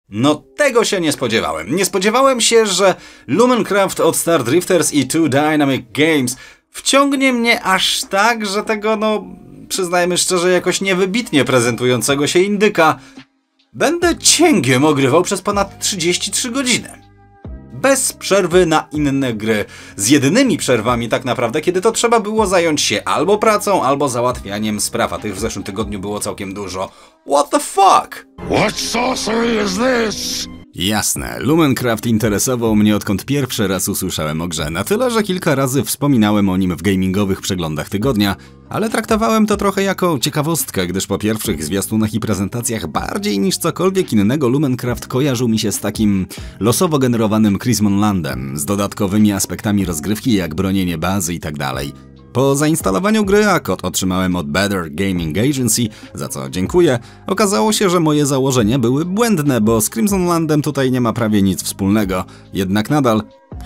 No tego się nie spodziewałem. Nie spodziewałem się, że Lumencraft od Star Drifters i Two Dynamic Games wciągnie mnie aż tak, że tego, przyznajmy szczerze, jakoś niewybitnie prezentującego się indyka będę cięgiem ogrywał przez ponad 33 godziny. Bez przerwy na inne gry. Z jedynymi przerwami tak naprawdę, kiedy to trzeba było zająć się albo pracą, albo załatwianiem spraw, a tych w zeszłym tygodniu było całkiem dużo. What the fuck? What sorcery is this? Jasne, Lumencraft interesował mnie odkąd pierwszy raz usłyszałem o grze, na tyle, że kilka razy wspominałem o nim w gamingowych przeglądach tygodnia, ale traktowałem to trochę jako ciekawostkę, gdyż po pierwszych zwiastunach i prezentacjach bardziej niż cokolwiek innego Lumencraft kojarzył mi się z takim losowo generowanym Chrismonlandem, z dodatkowymi aspektami rozgrywki jak bronienie bazy itd. Po zainstalowaniu gry, a kod otrzymałem od Better Gaming Agency, za co dziękuję, okazało się, że moje założenia były błędne, bo z Crimsonlandem tutaj nie ma prawie nic wspólnego. Jednak nadal,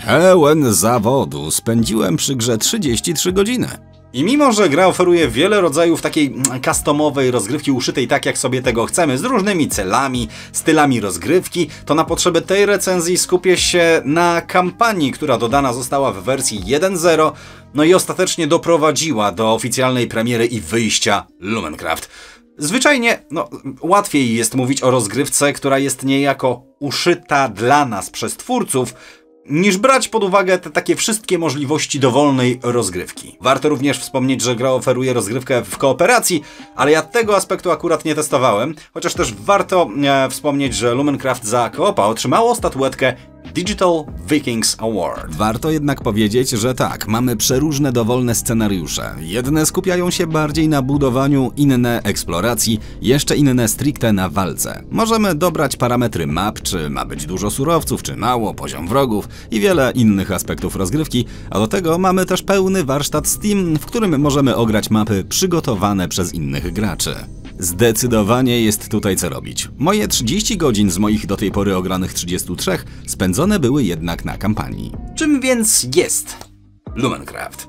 pełen zawodu, spędziłem przy grze 33 godziny. I mimo, że gra oferuje wiele rodzajów takiej customowej rozgrywki uszytej tak jak sobie tego chcemy, z różnymi celami, stylami rozgrywki, to na potrzeby tej recenzji skupię się na kampanii, która dodana została w wersji 1.0, no i ostatecznie doprowadziła do oficjalnej premiery i wyjścia Lumencraft. Zwyczajnie, łatwiej jest mówić o rozgrywce, która jest niejako uszyta dla nas przez twórców, niż brać pod uwagę te takie wszystkie możliwości dowolnej rozgrywki. Warto również wspomnieć, że gra oferuje rozgrywkę w kooperacji, ale ja tego aspektu akurat nie testowałem, chociaż też warto wspomnieć, że Lumencraft za koopa otrzymało statuetkę Digital Vikings Award. Warto jednak powiedzieć, że tak, mamy przeróżne dowolne scenariusze. Jedne skupiają się bardziej na budowaniu, inne eksploracji, jeszcze inne stricte na walce. Możemy dobrać parametry map, czy ma być dużo surowców, czy mało, poziom wrogów i wiele innych aspektów rozgrywki, a do tego mamy też pełny warsztat Steam, w którym możemy ograć mapy przygotowane przez innych graczy. Zdecydowanie jest tutaj co robić. Moje 30 godzin z moich do tej pory ogranych 33 spędzone były jednak na kampanii. Czym więc jest Lumencraft?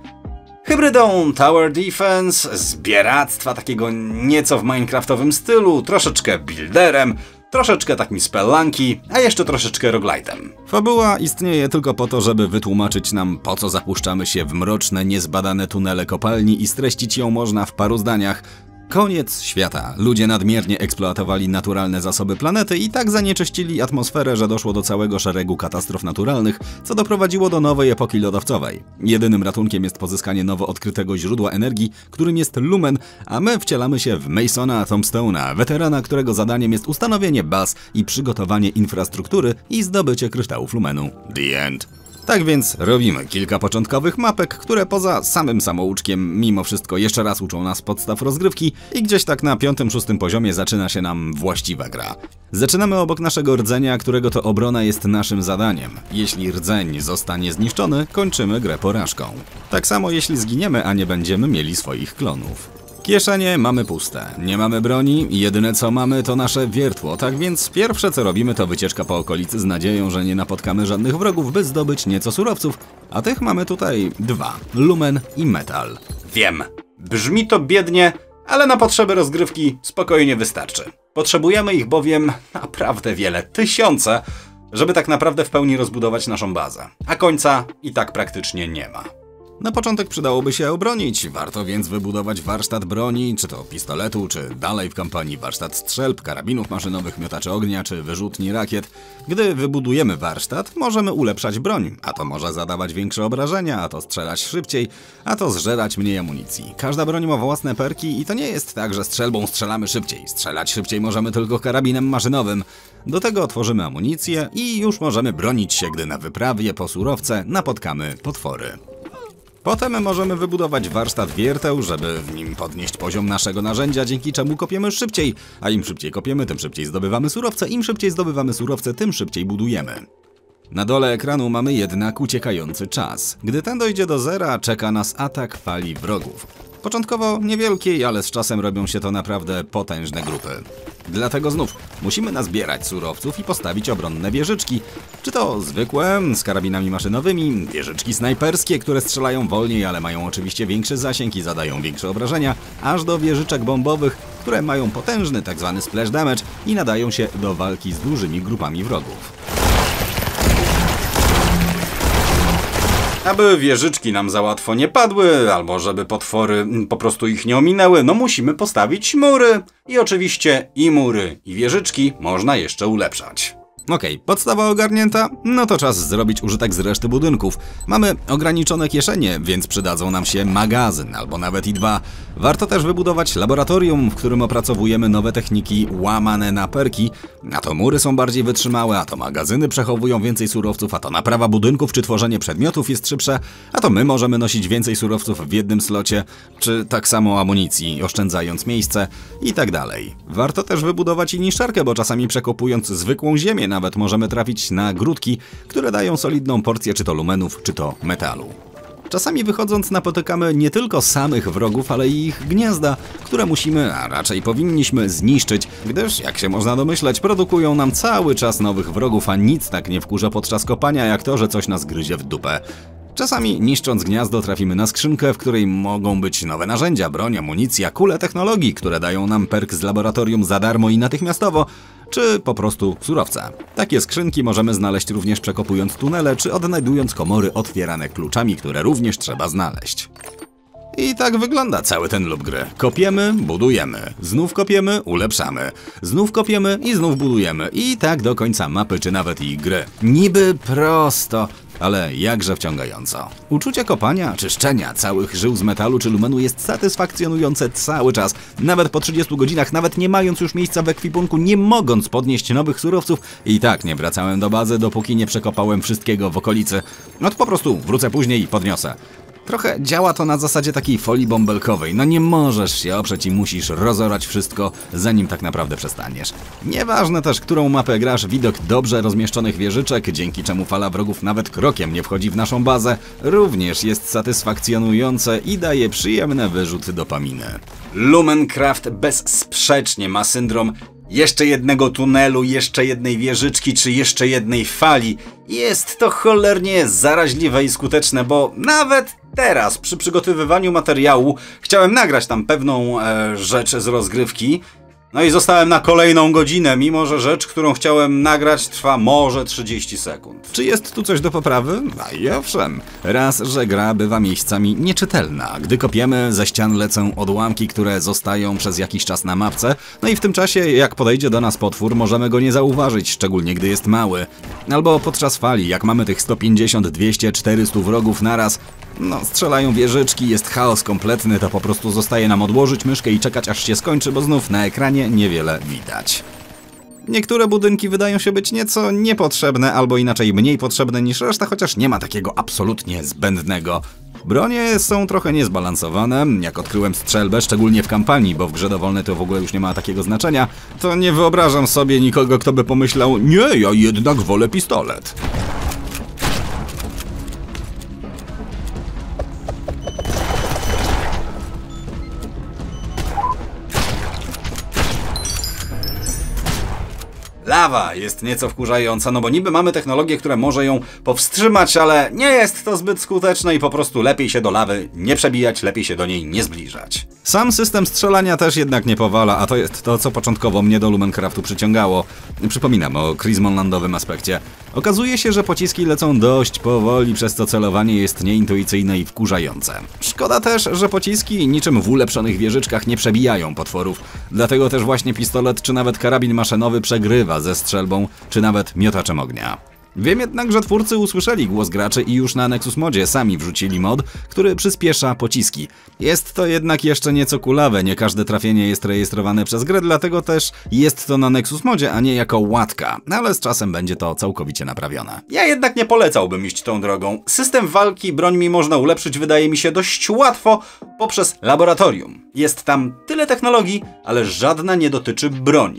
Hybrydą Tower Defense, zbieractwa takiego nieco w minecraftowym stylu, troszeczkę builderem, troszeczkę takim spelunki, a jeszcze troszeczkę roguelite'em. Fabuła istnieje tylko po to, żeby wytłumaczyć nam, po co zapuszczamy się w mroczne, niezbadane tunele kopalni i streścić ją można w paru zdaniach. Koniec świata. Ludzie nadmiernie eksploatowali naturalne zasoby planety i tak zanieczyścili atmosferę, że doszło do całego szeregu katastrof naturalnych, co doprowadziło do nowej epoki lodowcowej. Jedynym ratunkiem jest pozyskanie nowo odkrytego źródła energii, którym jest Lumen, a my wcielamy się w Masona Tombstone'a, weterana, którego zadaniem jest ustanowienie baz i przygotowanie infrastruktury i zdobycie kryształów Lumenu. The End. Tak więc robimy kilka początkowych mapek, które poza samym samouczkiem mimo wszystko jeszcze raz uczą nas podstaw rozgrywki i gdzieś tak na 5-6 poziomie zaczyna się nam właściwa gra. Zaczynamy obok naszego rdzenia, którego to obrona jest naszym zadaniem. Jeśli rdzeń zostanie zniszczony, kończymy grę porażką. Tak samo jeśli zginiemy, a nie będziemy mieli swoich klonów. Kieszenie mamy puste, nie mamy broni, jedyne co mamy to nasze wiertło, tak więc pierwsze co robimy to wycieczka po okolicy z nadzieją, że nie napotkamy żadnych wrogów, by zdobyć nieco surowców, a tych mamy tutaj 2, lumen i metal. Wiem, brzmi to biednie, ale na potrzeby rozgrywki spokojnie wystarczy. Potrzebujemy ich bowiem naprawdę wiele, tysiące, żeby tak naprawdę w pełni rozbudować naszą bazę, a końca i tak praktycznie nie ma. Na początek przydałoby się obronić, warto więc wybudować warsztat broni, czy to pistoletu, czy dalej w kampanii warsztat strzelb, karabinów maszynowych, miotaczy ognia, czy wyrzutni rakiet. Gdy wybudujemy warsztat, możemy ulepszać broń, a to może zadawać większe obrażenia, a to strzelać szybciej, a to zżerać mniej amunicji. Każda broń ma własne perki i to nie jest tak, że strzelbą strzelamy szybciej. Strzelać szybciej możemy tylko karabinem maszynowym. Do tego otworzymy amunicję i już możemy bronić się, gdy na wyprawie po surowce napotkamy potwory. Potem możemy wybudować warsztat wierteł, żeby w nim podnieść poziom naszego narzędzia, dzięki czemu kopiemy szybciej. A im szybciej kopiemy, tym szybciej zdobywamy surowce, im szybciej zdobywamy surowce, tym szybciej budujemy. Na dole ekranu mamy jednak uciekający czas. Gdy ten dojdzie do zera, czeka nas atak fali wrogów. Początkowo niewielkiej, ale z czasem robią się to naprawdę potężne grupy. Dlatego znów musimy nazbierać surowców i postawić obronne wieżyczki. Czy to zwykłe, z karabinami maszynowymi, wieżyczki snajperskie, które strzelają wolniej, ale mają oczywiście większy zasięg i zadają większe obrażenia, aż do wieżyczek bombowych, które mają potężny tzw. splash damage i nadają się do walki z dużymi grupami wrogów. Aby wieżyczki nam za łatwo nie padły, albo żeby potwory po prostu ich nie ominęły, no musimy postawić mury. I oczywiście i mury, i wieżyczki można jeszcze ulepszać. Okej, podstawa ogarnięta? No to czas zrobić użytek z reszty budynków. Mamy ograniczone kieszenie, więc przydadzą nam się magazyn, albo nawet i dwa. Warto też wybudować laboratorium, w którym opracowujemy nowe techniki łamane na perki. A to mury są bardziej wytrzymałe, a to magazyny przechowują więcej surowców, a to naprawa budynków czy tworzenie przedmiotów jest szybsze, a to my możemy nosić więcej surowców w jednym slocie, czy tak samo amunicji, oszczędzając miejsce i tak dalej. Warto też wybudować i niszczarkę, bo czasami przekopując zwykłą ziemię nawet możemy trafić na grudki, które dają solidną porcję czy to lumenów, czy to metalu. Czasami wychodząc napotykamy nie tylko samych wrogów, ale i ich gniazda, które musimy, a raczej powinniśmy zniszczyć, gdyż, jak się można domyśleć, produkują nam cały czas nowych wrogów, a nic tak nie wkurza podczas kopania, jak to, że coś nas gryzie w dupę. Czasami niszcząc gniazdo trafimy na skrzynkę, w której mogą być nowe narzędzia, broń, amunicja, kule technologii, które dają nam perk z laboratorium za darmo i natychmiastowo, czy po prostu surowce. Takie skrzynki możemy znaleźć również przekopując tunele, czy odnajdując komory otwierane kluczami, które również trzeba znaleźć. I tak wygląda cały ten loop gry. Kopiemy, budujemy, znów kopiemy, ulepszamy, znów kopiemy i znów budujemy. I tak do końca mapy, czy nawet i gry. Niby prosto, ale jakże wciągająco. Uczucie kopania, czyszczenia całych żył z metalu czy lumenu jest satysfakcjonujące cały czas. Nawet po 30 godzinach, nawet nie mając już miejsca w ekwipunku, nie mogąc podnieść nowych surowców, i tak nie wracałem do bazy, dopóki nie przekopałem wszystkiego w okolicy. No to po prostu wrócę później i podniosę. Trochę działa to na zasadzie takiej folii bąbelkowej. No nie możesz się oprzeć i musisz rozorać wszystko, zanim tak naprawdę przestaniesz. Nieważne też, którą mapę grasz, widok dobrze rozmieszczonych wieżyczek, dzięki czemu fala wrogów nawet krokiem nie wchodzi w naszą bazę, również jest satysfakcjonujące i daje przyjemne wyrzuty dopaminy. Lumencraft bezsprzecznie ma syndrom jeszcze jednego tunelu, jeszcze jednej wieżyczki, czy jeszcze jednej fali. Jest to cholernie zaraźliwe i skuteczne, bo nawet teraz przy przygotowywaniu materiału chciałem nagrać tam pewną rzecz z rozgrywki. No i zostałem na kolejną godzinę, mimo że rzecz, którą chciałem nagrać, trwa może 30 sekund. Czy jest tu coś do poprawy? A i owszem. Raz, że gra bywa miejscami nieczytelna. Gdy kopiemy, ze ścian lecą odłamki, które zostają przez jakiś czas na mapce. No i w tym czasie, jak podejdzie do nas potwór, możemy go nie zauważyć, szczególnie gdy jest mały. Albo podczas fali, jak mamy tych 150, 200, 400 wrogów naraz, no, strzelają wieżyczki, jest chaos kompletny, to po prostu zostaje nam odłożyć myszkę i czekać, aż się skończy, bo znów na ekranie niewiele widać. Niektóre budynki wydają się być nieco niepotrzebne, albo inaczej mniej potrzebne niż reszta, chociaż nie ma takiego absolutnie zbędnego. Bronie są trochę niezbalansowane, jak odkryłem strzelbę, szczególnie w kampanii, bo w grze dowolnej to w ogóle już nie ma takiego znaczenia, to nie wyobrażam sobie nikogo, kto by pomyślał, nie, ja jednak wolę pistolet. Lawa jest nieco wkurzająca, no bo niby mamy technologię, która może ją powstrzymać, ale nie jest to zbyt skuteczne i po prostu lepiej się do lawy nie przebijać, lepiej się do niej nie zbliżać. Sam system strzelania też jednak nie powala, a to jest to, co początkowo mnie do Lumencraftu przyciągało. Przypominam o Chris-Monlandowym aspekcie. Okazuje się, że pociski lecą dość powoli, przez co celowanie jest nieintuicyjne i wkurzające. Szkoda też, że pociski niczym w ulepszonych wieżyczkach nie przebijają potworów. Dlatego też właśnie pistolet czy nawet karabin maszynowy przegrywa ze strzelbą czy nawet miotaczem ognia. Wiem jednak, że twórcy usłyszeli głos graczy i już na Nexus Modzie sami wrzucili mod, który przyspiesza pociski. Jest to jednak jeszcze nieco kulawe, nie każde trafienie jest rejestrowane przez grę, dlatego też jest to na Nexus Modzie, a nie jako łatka, ale z czasem będzie to całkowicie naprawione. Ja jednak nie polecałbym iść tą drogą. System walki brońmi można ulepszyć, wydaje mi się, dość łatwo poprzez laboratorium. Jest tam tyle technologii, ale żadna nie dotyczy broni.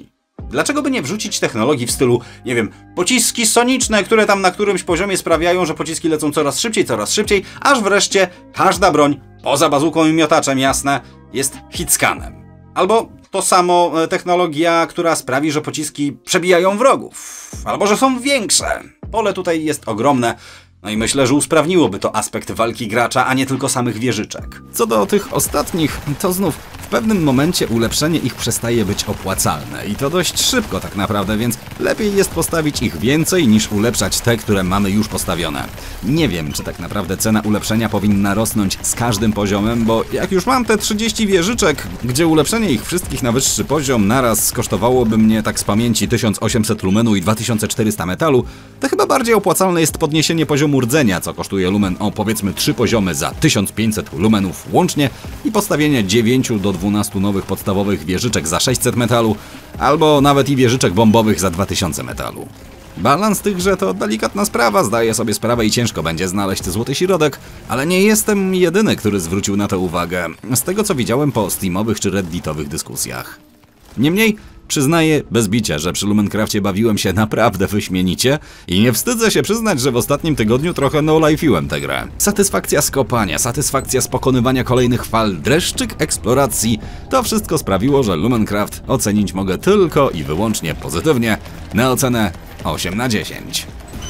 Dlaczego by nie wrzucić technologii w stylu, nie wiem, pociski soniczne, które tam na którymś poziomie sprawiają, że pociski lecą coraz szybciej, aż wreszcie każda broń, poza bazuką i miotaczem jasne, jest hitscanem. Albo to samo technologia, która sprawi, że pociski przebijają wrogów. Albo że są większe. Pole tutaj jest ogromne. No i myślę, że usprawniłoby to aspekt walki gracza, a nie tylko samych wieżyczek. Co do tych ostatnich, to znów w pewnym momencie ulepszenie ich przestaje być opłacalne i to dość szybko tak naprawdę, więc lepiej jest postawić ich więcej niż ulepszać te, które mamy już postawione. Nie wiem, czy tak naprawdę cena ulepszenia powinna rosnąć z każdym poziomem, bo jak już mam te 30 wieżyczek, gdzie ulepszenie ich wszystkich na wyższy poziom naraz kosztowałoby mnie tak z pamięci 1800 lumenu i 2400 metalu, to chyba bardziej opłacalne jest podniesienie poziomu rdzenia, co kosztuje lumen o powiedzmy 3 poziomy za 1500 lumenów łącznie i postawienie 9 do 12 nowych podstawowych wieżyczek za 600 metalu, albo nawet i wieżyczek bombowych za 2000 metalu. Balans tychże to delikatna sprawa, zdaję sobie sprawę i ciężko będzie znaleźć złoty środek, ale nie jestem jedyny, który zwrócił na to uwagę, z tego co widziałem po steamowych czy redditowych dyskusjach. Niemniej, przyznaję bez bicia, że przy Lumencrafcie bawiłem się naprawdę wyśmienicie i nie wstydzę się przyznać, że w ostatnim tygodniu trochę no-life'iłem tę grę. Satysfakcja z kopania, satysfakcja z pokonywania kolejnych fal, dreszczyk eksploracji, to wszystko sprawiło, że Lumencraft ocenić mogę tylko i wyłącznie pozytywnie na ocenę 8 na 10.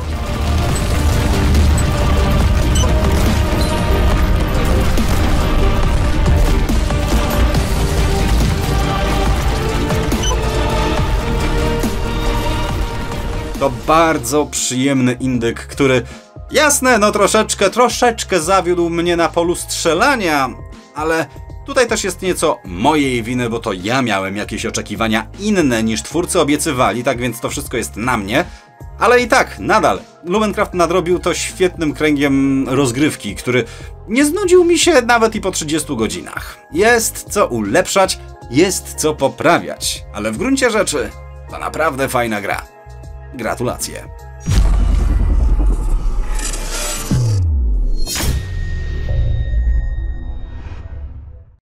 To bardzo przyjemny indyk, który, jasne, no troszeczkę zawiódł mnie na polu strzelania, ale tutaj też jest nieco mojej winy, bo to ja miałem jakieś oczekiwania inne niż twórcy obiecywali, tak więc to wszystko jest na mnie. Ale i tak, nadal, Lumencraft nadrobił to świetnym kręgiem rozgrywki, który nie znudził mi się nawet i po 30 godzinach. Jest co ulepszać, jest co poprawiać, ale w gruncie rzeczy to naprawdę fajna gra. Gratulacje.